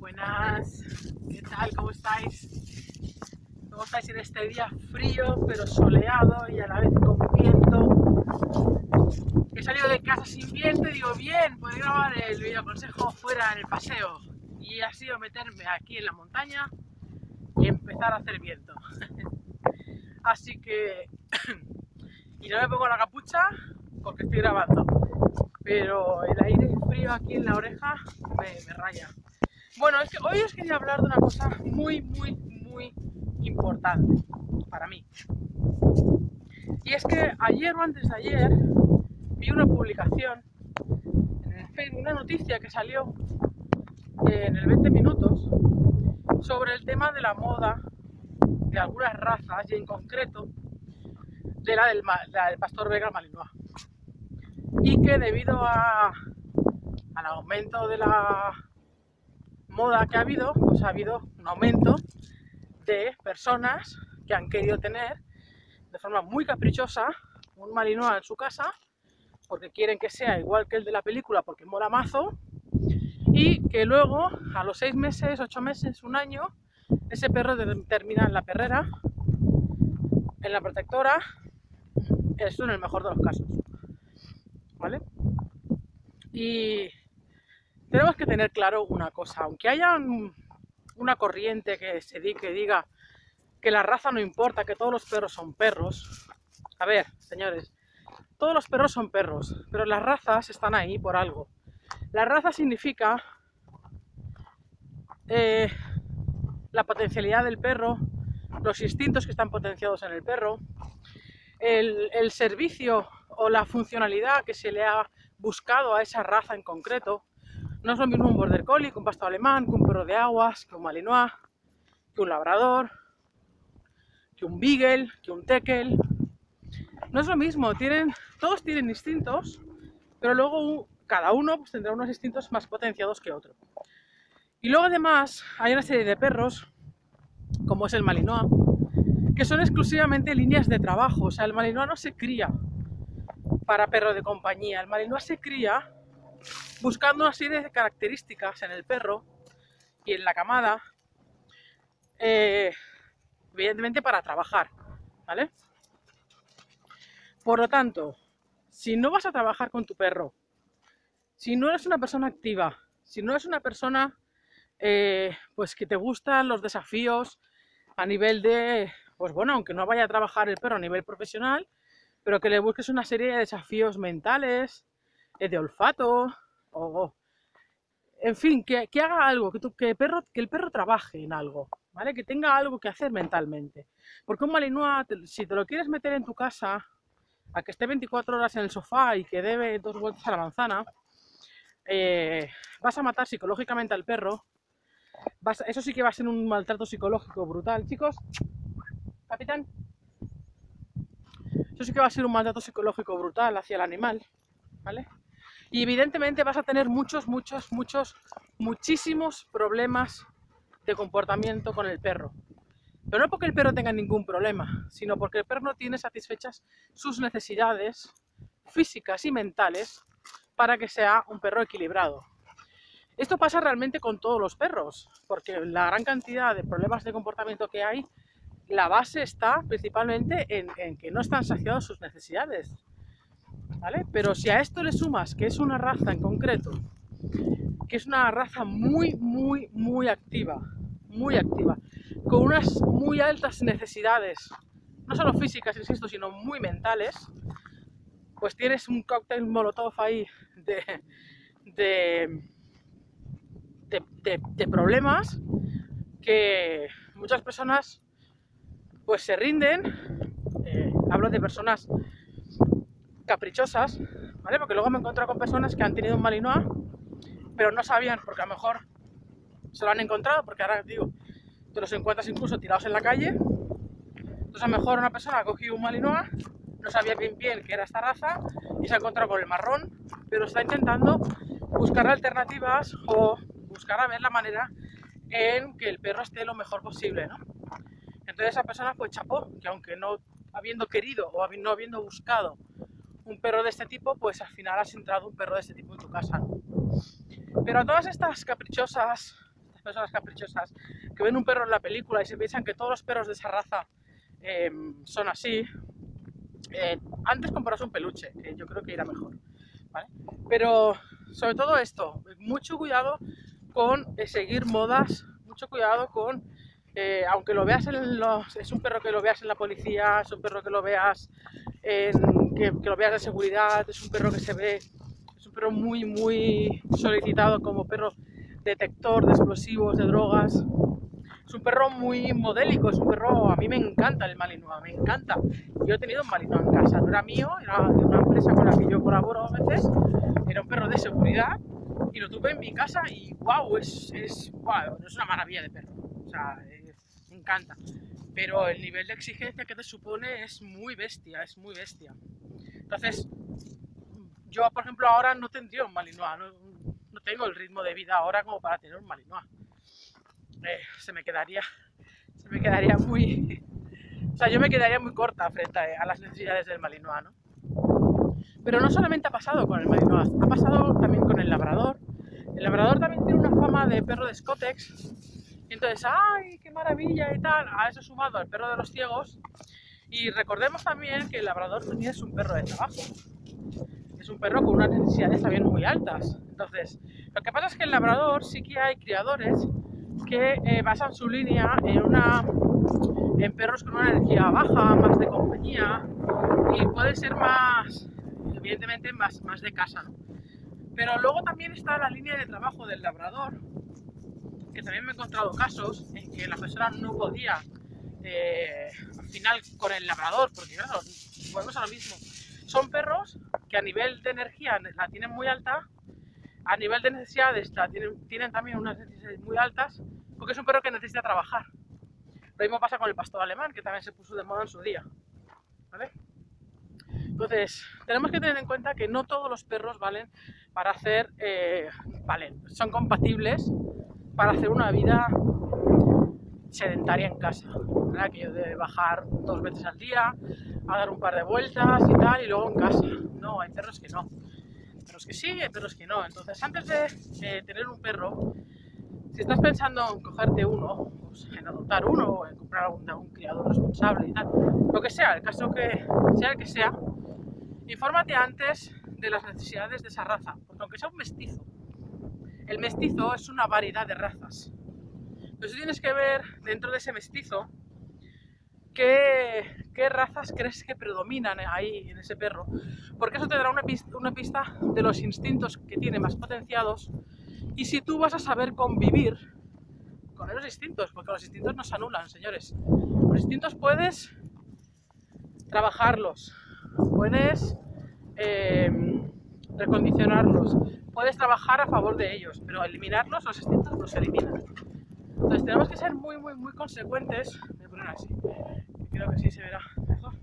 Buenas, ¿qué tal? ¿Cómo estáis? ¿Cómo estáis en este día frío pero soleado y a la vez con viento? He salido de casa sin viento y digo, bien, puedo grabar el videoconsejo fuera en el paseo. Y ha sido meterme aquí en la montaña y empezar a hacer viento. Así que... y no me pongo la capucha porque estoy grabando. Pero el aire frío aquí en la oreja me raya. Bueno, es que hoy os quería hablar de una cosa muy importante para mí. Y es que ayer o antes de ayer vi una publicación en el Facebook, una noticia que salió en el 20 minutos sobre el tema de la moda de algunas razas y en concreto de la del pastor belga malinois. Y que debido al aumento de la moda que ha habido, pues ha habido un aumento de personas que han querido tener de forma muy caprichosa un malinois en su casa porque quieren que sea igual que el de la película porque mola mazo, y que luego a los 6 meses, 8 meses, un año, ese perro termina en la perrera, en la protectora, eso en el mejor de los casos, ¿vale? Y tenemos que tener claro una cosa, aunque haya una corriente que diga que la raza no importa, que todos los perros son perros. A ver, señores, todos los perros son perros, pero las razas están ahí por algo. La raza significa la potencialidad del perro, los instintos que están potenciados en el perro, el servicio o la funcionalidad que se le ha buscado a esa raza en concreto. No es lo mismo un border collie que un pastor alemán, que un perro de aguas, que un malinois, que un labrador, que un beagle, que un teckel. No es lo mismo, todos tienen instintos, pero luego cada uno pues, tendrá unos instintos más potenciados que otro. Y luego además hay una serie de perros, como es el malinois, que son exclusivamente líneas de trabajo. O sea, el malinois no se cría para perro de compañía, el malinois se cría buscando una serie de características en el perro y en la camada, evidentemente para trabajar, ¿vale? Por lo tanto, si no vas a trabajar con tu perro, si no eres una persona activa, si no eres una persona pues que te gustan los desafíos a nivel de, pues bueno, aunque no vaya a trabajar el perro a nivel profesional, pero que le busques una serie de desafíos mentales, de olfato, o en fin, que haga algo, que el perro trabaje en algo, ¿vale? Que tenga algo que hacer mentalmente. Porque un malinois, si te lo quieres meter en tu casa, a que esté 24 horas en el sofá y que dé 2 vueltas a la manzana, vas a matar psicológicamente al perro. Eso sí que va a ser un maltrato psicológico brutal, chicos. Capitán. Eso sí que va a ser un maltrato psicológico brutal hacia el animal, ¿vale? Y evidentemente vas a tener muchísimos problemas de comportamiento con el perro. Pero no porque el perro tenga ningún problema, sino porque el perro no tiene satisfechas sus necesidades físicas y mentales para que sea un perro equilibrado. Esto pasa realmente con todos los perros, porque la gran cantidad de problemas de comportamiento que hay, la base está principalmente en que no están saciadas sus necesidades, ¿vale? Pero si a esto le sumas que es una raza en concreto, que es una raza muy activa, con unas muy altas necesidades, no solo físicas, insisto, sino muy mentales, pues tienes un cóctel molotov ahí de problemas que muchas personas pues se rinden. Hablo de personas caprichosas, ¿vale? Porque luego me he encontrado con personas que han tenido un malinois pero no sabían, porque a lo mejor se lo han encontrado, porque ahora digo, te los encuentras incluso tirados en la calle. Entonces a lo mejor una persona ha cogido un malinois, no sabía bien que era esta raza y se ha encontrado con el marrón, pero está intentando buscar alternativas o buscar a ver la manera en que el perro esté lo mejor posible, ¿no? Entonces esa persona pues chapó, que aunque no habiendo querido o no habiendo buscado un perro de este tipo, pues al final has entrado un perro de este tipo en tu casa, ¿no? Pero a todas estas caprichosas, personas caprichosas que ven un perro en la película y se piensan que todos los perros de esa raza son así, antes compras un peluche, que yo creo que irá mejor, ¿vale? Pero sobre todo esto, mucho cuidado con seguir modas, mucho cuidado con, aunque lo veas es un perro que lo veas en la policía, es un perro que lo veas que lo veas de seguridad, es un perro que se ve, es un perro muy solicitado como perro detector de explosivos, de drogas. Es un perro muy modélico, es un perro, a mí me encanta el Malinois, me encanta. Yo he tenido un Malinois en casa, no era mío, era de una empresa con la que yo colaboro a veces, era un perro de seguridad y lo tuve en mi casa y wow, es una maravilla de perro, o sea, me encanta. Pero el nivel de exigencia que te supone es muy bestia, es muy bestia. Entonces, yo por ejemplo ahora no tendría un Malinois, no tengo el ritmo de vida ahora como para tener un Malinois. Se me quedaría muy... O sea, yo me quedaría muy corta frente a las necesidades del Malinois, ¿no? Pero no solamente ha pasado con el Malinois, ha pasado también con el Labrador. El Labrador también tiene una fama de perro de Scottex. Y entonces, ¡ay, qué maravilla! Y tal, a eso sumado al perro de los ciegos. Y recordemos también que el Labrador también es un perro de trabajo. Es un perro con unas necesidades también muy altas. Entonces, lo que pasa es que el Labrador sí que hay criadores que basan su línea en perros con una energía baja, más de compañía, y puede ser más, evidentemente, más de casa, ¿no? Pero luego también está la línea de trabajo del Labrador, que también me he encontrado casos en que la persona no podía, al final, con el Labrador, porque claro, volvemos a lo mismo. Son perros que a nivel de energía la tienen muy alta, a nivel de necesidades tienen también unas necesidades muy altas, porque es un perro que necesita trabajar. Lo mismo pasa con el pastor alemán, que también se puso de moda en su día, ¿vale? Entonces, tenemos que tener en cuenta que no todos los perros valen para hacer, son compatibles para hacer una vida sedentaria en casa, ¿verdad? Que yo de bajar 2 veces al día, a dar un par de vueltas y tal, y luego en casa. No, hay perros que no. Hay perros que sí, hay perros que no. Entonces, antes de tener un perro, si estás pensando en cogerte uno, pues en adoptar uno o en comprar un criador responsable y tal, lo que sea, el caso que sea el que sea, infórmate antes de las necesidades de esa raza, porque aunque sea un mestizo, el mestizo es una variedad de razas. Entonces tienes que ver dentro de ese mestizo qué razas crees que predominan ahí en ese perro, porque eso te dará una pista de los instintos que tiene más potenciados y si tú vas a saber convivir con esos instintos, porque los instintos no se anulan, señores. Los instintos puedes trabajarlos, puedes recondicionarlos, puedes trabajar a favor de ellos, pero eliminarlos, los instintos no se eliminan. Entonces tenemos que ser muy consecuentes. Voy a poner así, creo que sí se verá mejor.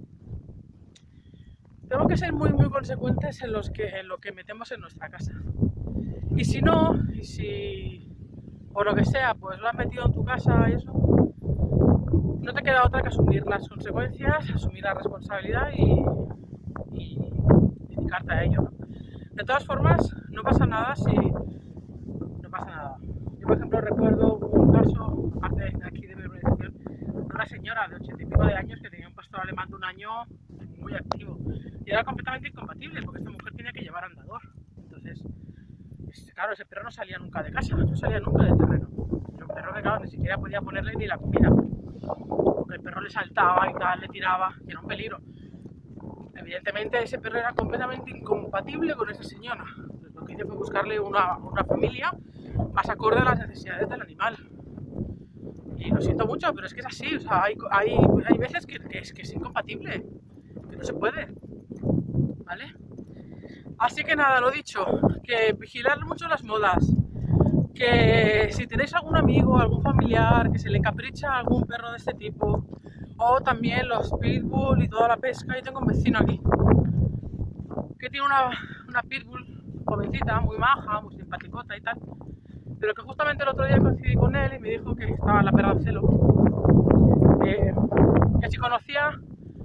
Tenemos que ser muy consecuentes en lo que metemos en nuestra casa. Y si no, y si por lo que sea, pues lo has metido en tu casa y eso, no te queda otra que asumir las consecuencias, asumir la responsabilidad y dedicarte a ello, ¿no? De todas formas, no pasa nada si... No pasa nada. Yo, por ejemplo, recuerdo un caso, aparte de aquí de mi organización, de una señora de 80 y pico de años que tenía un pastor alemán de 1 año muy activo. Y era completamente incompatible, porque esta mujer tenía que llevar andador. Entonces, claro, ese perro no salía nunca de casa, no salía nunca del terreno. Era un perro que, claro, ni siquiera podía ponerle ni la comida, porque el perro le saltaba y tal, le tiraba, y era un peligro. Evidentemente ese perro era completamente incompatible con esa señora. Entonces, lo que hice fue buscarle una familia más acorde a las necesidades del animal. Y lo siento mucho, pero es que es así, o sea, hay veces que es incompatible, que no se puede, ¿vale? Así que nada, lo dicho, que vigilar mucho las modas, que si tenéis algún amigo, algún familiar que se le encapricha a algún perro de este tipo, o también los pitbull y toda la pesca. Yo tengo un vecino aquí que tiene una pitbull jovencita, muy maja, muy simpaticota y tal, pero que justamente el otro día coincidí con él y me dijo que estaba la perra en celo, que si conocía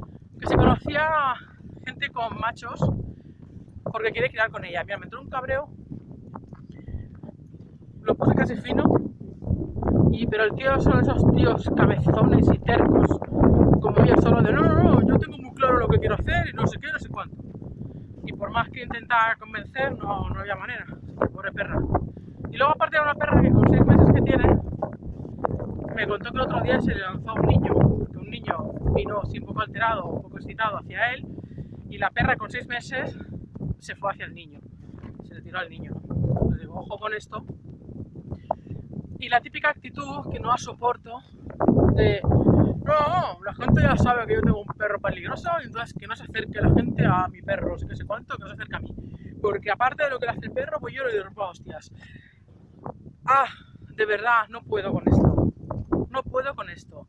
gente con machos porque quiere criar con ella. Mira, me entró un cabreo, lo puse casi fino Pero el tío son esos tíos cabezones y tercos, como yo, solo de no, yo tengo muy claro lo que quiero hacer y no sé qué, no sé cuánto. Y por más que intentara convencer, no había manera, pobre perra. Y luego aparte de una perra que con 6 meses que tiene, me contó que el otro día se le lanzó a un niño, porque un niño vino así un poco alterado, un poco excitado hacia él, y la perra con 6 meses se fue hacia el niño, se le tiró al niño. Les digo, ojo con esto. Y la típica actitud que no la soporto de no, la gente ya sabe que yo tengo un perro peligroso y entonces que no se acerque la gente a mi perro, no sé cuánto, que no se acerque a mí. Porque aparte de lo que le hace el perro, pues yo le rompo a hostias. De verdad, no puedo con esto. No puedo con esto.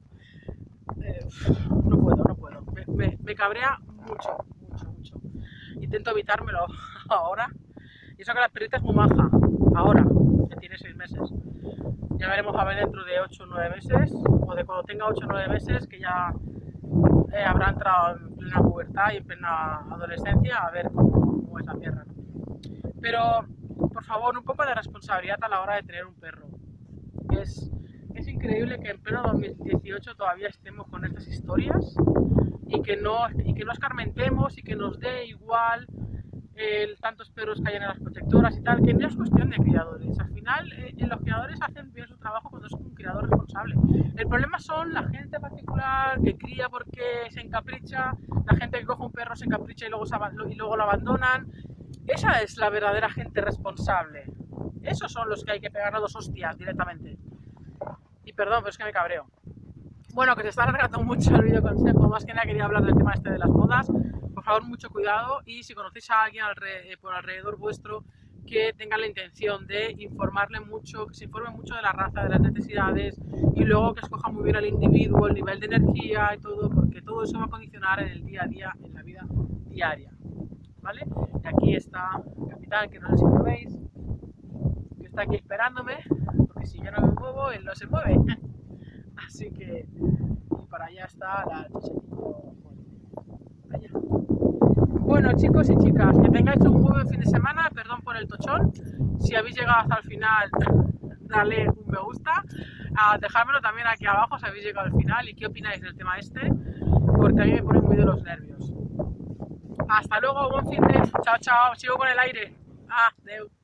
No puedo. Me cabrea mucho. Intento evitármelo ahora. Y eso que la perrita es muy maja. Ahora, que tiene 6 meses. Ya veremos a ver dentro de 8 o 9 meses, o de cuando tenga 8 o 9 meses, que ya habrá entrado en plena pubertad y en plena adolescencia, a ver cómo es la perra, ¿no? Pero, por favor, un poco de responsabilidad a la hora de tener un perro. Es increíble que en pleno 2018 todavía estemos con estas historias y que no escarmentemos y que nos dé igual tantos perros que hay en las protectoras y tal, que no es cuestión de criadores. Al final, los criadores hacen bien su trabajo cuando es un criador responsable. El problema son la gente particular que cría porque se encapricha, la gente que coge un perro, se encapricha y luego lo abandonan. Esa es la verdadera gente responsable. Esos son los que hay que pegar a 2 hostias directamente. Y perdón, pero es que me cabreo. Bueno, que se está alargando mucho el vídeo consejo, más que nada quería hablar del tema de las bodas. Por favor, mucho cuidado, y si conocéis a alguien por alrededor vuestro que tenga la intención de informarle mucho, que se informe mucho de la raza, de las necesidades, y luego que escoja muy bien al individuo, el nivel de energía y todo, porque todo eso va a condicionar en el día a día, en la vida diaria, ¿vale? Y aquí está el capitán, que no sé si lo veis, que está aquí esperándome, porque si yo no me muevo, él no se mueve. Así que, y para allá está la chichetito. Allá. Bueno, chicos y chicas, que tengáis un muy buen fin de semana. Perdón por el tochón. Si habéis llegado hasta el final, dale un me gusta. Dejármelo también aquí abajo si habéis llegado al final y qué opináis del tema porque a mí me pone muy de los nervios. Hasta luego, buen fin de. Chao, sigo con el aire. Adeu.